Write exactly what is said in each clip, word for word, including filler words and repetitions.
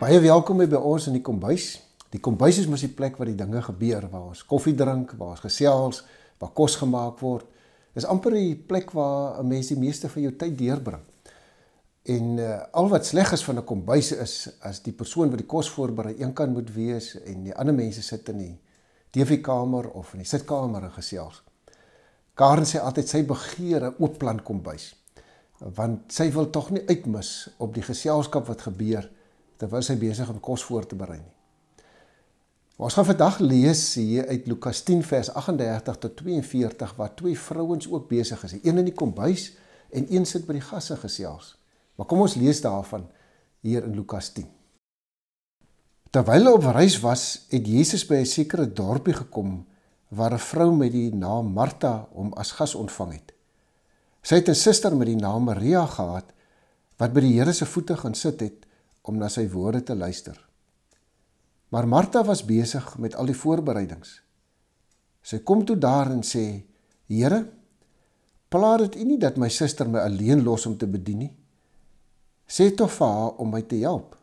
Baie welkom by ons in die kombuis. Die kombuis is mos die plek waar die dinge gebeur, waar ons koffie drink, waar ons gesels, waar kos gemaak word. Dis amper die plek waar 'n mens die meeste van jou tyd deurbring. En uh, al wat sleg is van 'n kombuis is as die persoon wat die kos voorberei eenkant moet wees en die ander mense sit in die T V-kamer of in die sitkamer en gesels. Karen sê altyd sy begeer 'n oop plan kombuis, want sy wil tog nie uitmis op die geselskap wat gebeur terwyl sy besig om kos voor te berei nie. Ons gaan vandag lees hier uit Lukas tien vers agt en dertig tot twee en veertig waar twee vrouens ook besig is. Een in die kombuis en een sit by die gasse gesels. Maar kom ons lees daarvan hier in Lukas tien. Terwyl hulle op reis was, het Jesus by 'n sekere dorpie gekom waar 'n vrou met die naam Martha hom as gas ontvang het. Sy het 'n suster met die naam Maria gehad wat by die Here se voete gaan sit het om na sy woorde te luister. Maar Martha was besig met al die voorbereidings. Sy kom toe daar en sê, Here, pla dit U nie dat my suster my alleen los om te bedien nie? Sê tog vir haar om my te help.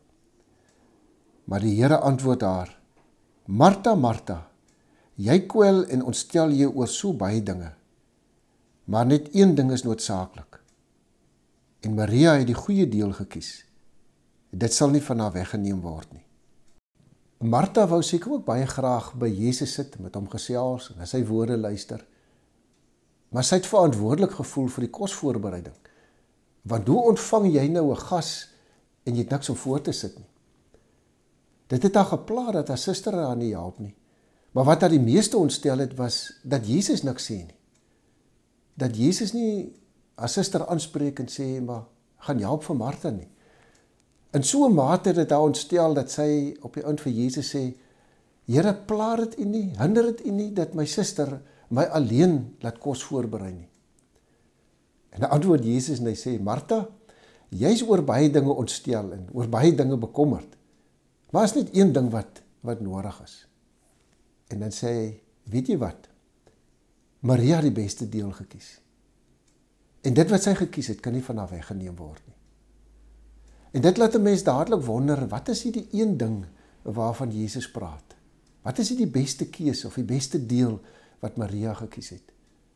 Maar die Here antwoord haar, Martha, Martha, jy kwel en ontstel jou oor so baie dinge, maar net een ding is noodsaaklik. En Maria het die goeie deel gekies. Dit sal nie van haar weggeneem word nie. Martha wou seker ook baie graag by Jesus sit, met hom gesels en na sy woorde luister. Maar sy het verantwoordelik gevoel vir die kosvoorbereiding. Want hoe ontvang jy nou 'n gas en jy het niks om voor te sit nie? Dit het haar gepla dat haar suster haar nie help nie. Maar wat haar die meeste ontstel het was dat Jesus niks sê nie. Dat Jesus nie haar suster aanspreek en sê, maar gaan help vir Martha nie. In so 'n mate het dit haar ontstel dat sy op die eind vir Jesus sê, Here, pla dit U nie, hinder dit U nie dat my suster my alleen laat kos voorberei nie. En dan antwoord Jesus en hy sê, Martha, jy's oor baie dinge ontstel en oor baie dinge bekommerd. Maar is net een ding wat, wat nodig is. En dan sê hy, weet jy wat? Maria het die beste deel gekies. En dit wat sy gekies het, kan nie van haar weggeneem word nie. En dit laat 'n mens dadelik wonder, wat is hierdie een ding waarvan Jesus praat? Wat is die beste keuse of die beste deel wat Maria gekies het?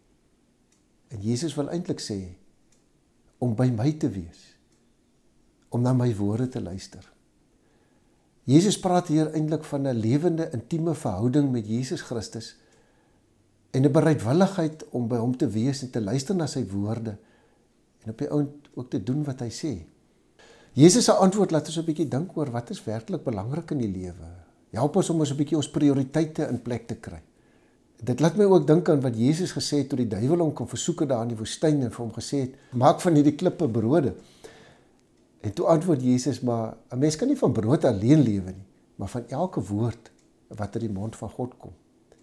En Jesus wil eintlik sê, om by my te wees, om na my woorde te luister. Jesus praat hier eintlik van 'n lewende, intieme verhouding met Jesus Christus en 'n bereidwilligheid om by hom te wees en te luister na sy woorde en op die ount ook te doen wat hy sê. Jesus se antwoord laat ons 'n bietjie dink oor wat is werklik belangrik in die lewe. Help ons om ons 'n bietjie ons prioriteite in plek te kry. Dit laat my ook dink aan wat Jesus gesê het toe die duiwel hom kom versoek het daar in die woestyn en vir hom gesê het, maak van hierdie klippe brode. En toe antwoord Jesus, maar 'n mens kan nie van brood alleen lewe nie, maar van elke woord wat uit die mond van God kom.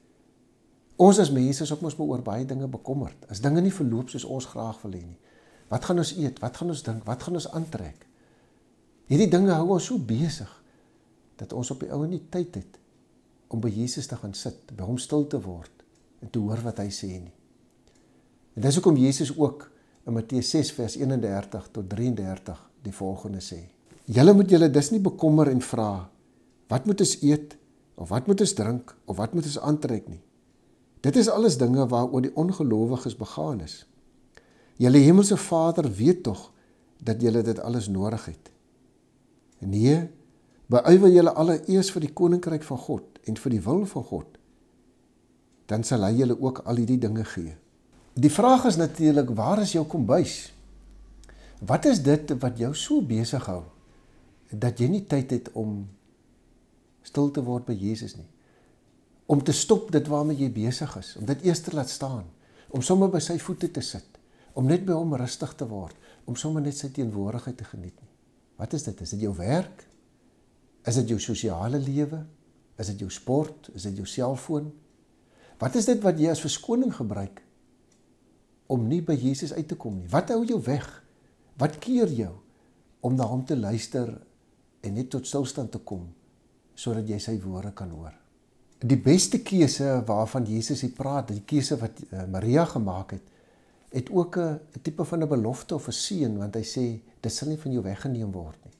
Ons as mense is ook mos oor baie dinge bekommerd. As dinge nie verloop soos ons graag wil hê nie. Wat gaan ons eet? Wat gaan ons dink? Wat gaan ons aantrek? Hierdie dinge hou ons so besig dat ons op die ou nie tyd het om by Jesus te gaan sit, by hom stil te word en te hoor wat hy sê nie. En dis hoekom Jesus ook in Matteus ses vers een en dertig tot drie en dertig die volgende sê. Julle moet julle dus nie bekommer en vra, wat moet ons eet, of wat moet ons drink, of wat moet ons aantrek nie. Dit is alles dinge waaroor die ongelowiges begaan is. Julle hemelse Vader weet tog dat julle dit alles nodig het. Nee, beywer julle allereers vir die koninkryk van God en vir die wil van God, dan sal hy julle ook al hierdie dinge gee. Die vraag is natuurlik, waar is jou kombuis? Wat is dit wat jou so besig hou, dat jy nie tyd het om stil te word by Jesus nie? Om te stop dit waarmee jy besig is, om dit eers te laat staan, om sommer by sy voete te sit, om net by hom rustig te word, om sommer net sy teenwoordigheid te geniet nie. Wat is dit? Is dit jou werk? Is dit jou sosiale lewe? Is dit jou sport? Is dit jou selfoon? Wat is dit wat jy as verskoning gebruik om nie by Jesus uit te kom nie? Wat hou jou weg? Wat keer jou om na hom te luister en net tot stilstand te kom sodat jy sy woorde kan hoor? Die beste keuse waarvan Jesus hier praat, die keuse wat Maria gemaak het, het ook 'n tipe van 'n belofte of 'n seën, want hy sê, dit sal nie van jou weggeneem word nie.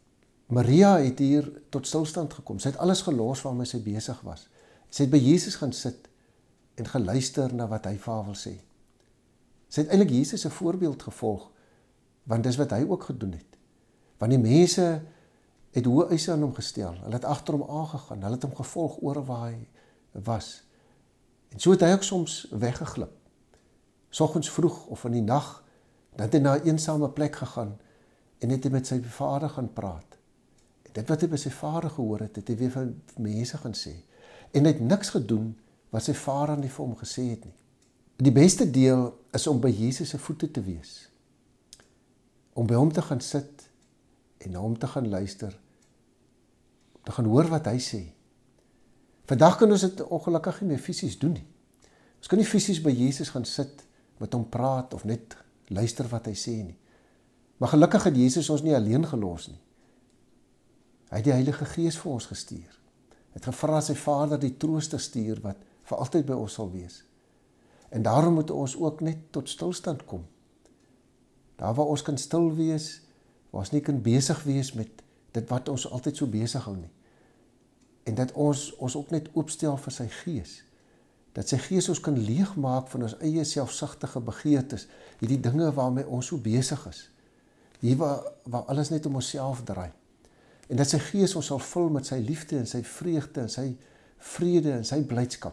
Maria het hier tot stilstand gekom. Sy het alles gelos waarmee sy besig was. Sy het by Jesus gaan sit en geluister na wat hy vir haar wil sê. Sy het eintlik Jesus 'n voorbeeld gevolg, want dis wat hy ook gedoen het. Want die mense het hoë eise aan hom gestel. Hulle het agter hom aangegaan. Hulle het hom gevolg oor waar hy was. En so het hy ook soms weggeglip. Soggens vroeg of in die nag, dan het hy na 'n eensame plek gegaan en het hy met sy vader gaan praat. En dit wat hy by sy vader gehoor het, het hy weer van mense gaan sê. En hy het niks gedoen wat sy vader nie vir hom gesê het nie. Die beste deel is om by Jesus se voete te wees. Om by hom te gaan sit en na hom te gaan luister, te gaan hoor wat hy sê. Vandag kan ons dit ongelukkig nie meer fisies doen nie. Ons kan nie fisies by Jesus gaan sit, met hom praat of net luister wat hy sê nie. Maar gelukkig het Jesus ons nie alleen gelos nie. Hy het die Heilige Gees vir ons gestuur. Hy het gevra sy Vader die trooster stuur wat vir altyd by ons sal wees. En daarom moet ons ook net tot stilstand kom. Daar waar ons kan stil wees, waar ons nie kan besig wees met dit wat ons altyd so besig hou nie. En dat ons ons ook net oopstel vir sy Gees. Dat sy Gees ons kan leegmaak van ons eie selfsugtige begeertes, hierdie dinge waarmee ons so besig is. Hier waar, waar alles net om onsself draai. En dat sy Gees ons sal vul met sy liefde en sy vreugde en sy vrede en sy blydskap.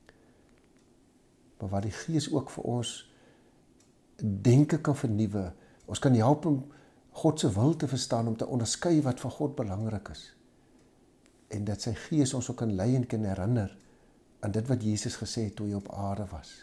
Maar waar die Gees ook vir ons denke kan vernuwe. Ons kan help om God se wil te verstaan, om te onderskei wat vir God belangrik is. En dat sy Gees ons ook kan lei en kan herinner aan dit wat Jesus gesê het toe hy op aarde was.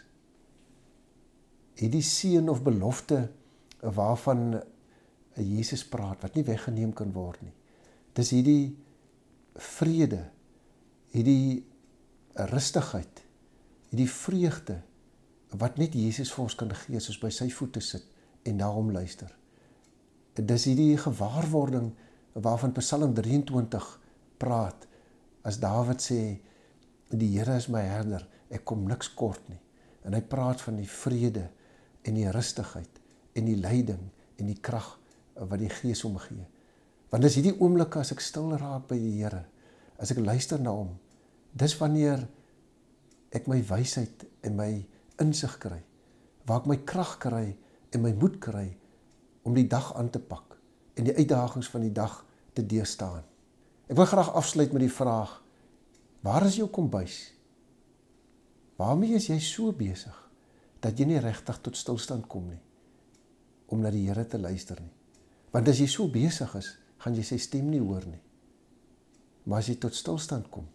Hierdie seën of belofte waarvan Jesus praat, wat nie weggeneem kan word nie. Dis hierdie vrede, hierdie rustigheid, hierdie vreugde, wat net Jesus vir ons kan gee, as ons by sy voete sit en na hom luister. Dis hierdie gewaarwording waarvan Psalm drieëntwintig praat, as Dawid sê, die Here is my herder, ek kom niks kort nie. En hy praat van die vrede en die rustigheid en die leiding en die krag wat die Gees hom gee. Want dis hierdie oomblikke as ek stil raak by die Here, as ek luister na hom, dis wanneer ek my wysheid en my insig kry, waar ek my krag kry en my moed kry om die dag aan te pak en die uitdagings van die dag te deurstaan. Ek wil graag afsluit met die vraag, waar is jou kombuis? Waarmee is jy so besig, dat jy nie regtig tot stilstand kom nie, om na die Here te luister nie? Want as jy so besig is, gaan jy sy stem nie hoor nie. Maar as jy tot stilstand kom,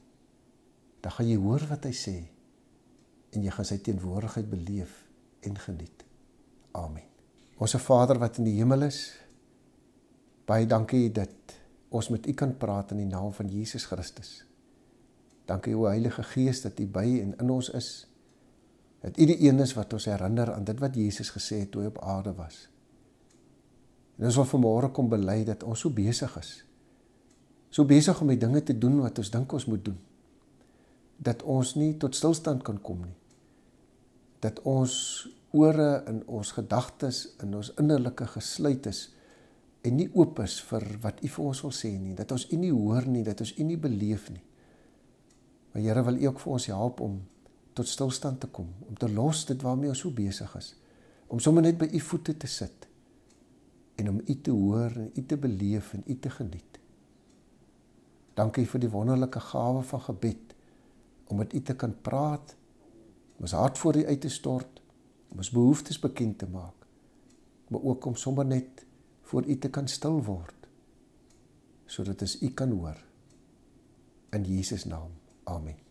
dan gaan jy hoor wat hy sê, en jy gaan sy teenwoordigheid beleef en geniet. Amen. Onse Vader wat in die hemel is, baie dankie dat ons met u kan praat in die naam van Jesus Christus. Dankie o Heilige Gees dat u by en in ons is, dat u die een is wat ons herinner aan dit wat Jesus gesê het toe hy op aarde was. En ons wil vanmôre kom bely dat ons so besig is, so besig om die dinge te doen wat ons dink ons moet doen, dat ons nie tot stilstand kan kom nie, dat ons ore en ons gedagtes en ons innerlike gesluit is en nie oop is vir wat u vir ons wil sê nie, dat ons u nie hoor nie, dat ons u nie beleef nie. Maar Here, wil u ook vir ons help om tot stilstand te kom, om te los dit waarmee ons so besig is, om sommer net by u voete te sit en om u te hoor en u te beleef en u te geniet. Dankie vir die wonderlike gawe van gebed, om met u te kan praat, om ons hart voor u uit te stort, om ons behoeftes bekend te maak, maar ook om sommer net voor u te kan stil word, sodat ons u kan hoor. In Jesus naam, amen.